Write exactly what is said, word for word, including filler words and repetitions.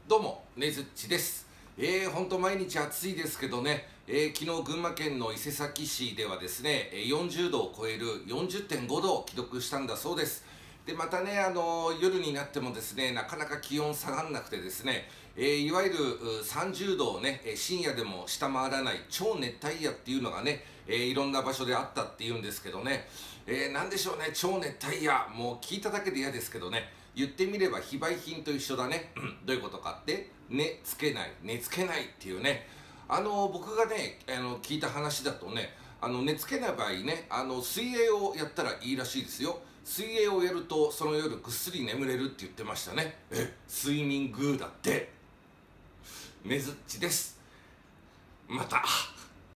どうもねずっちです。えー、ほんと毎日暑いですけどね、えー、昨日群馬県の伊勢崎市ではですねよんじゅうどを超える よんじゅってんごどを記録したんだそうです。でまたね、あのー、夜になってもですねなかなか気温下がんなくてですね、えー、いわゆるさんじゅうどをね深夜でも下回らない超熱帯夜っていうのがね、えー、いろんな場所であったっていうんですけどね、えー、なんでしょうね、超熱帯夜、もう聞いただけで嫌ですけどね、言ってみれば非売品と一緒だね。どういうことかって、寝つけない寝つけないっていうね、あの僕がねあの聞いた話だとね、あの寝つけない場合ね、あの水泳をやったらいいらしいですよ。水泳をやるとその夜ぐっすり眠れるって言ってましたね。え睡眠グーだって。めずっちです。また。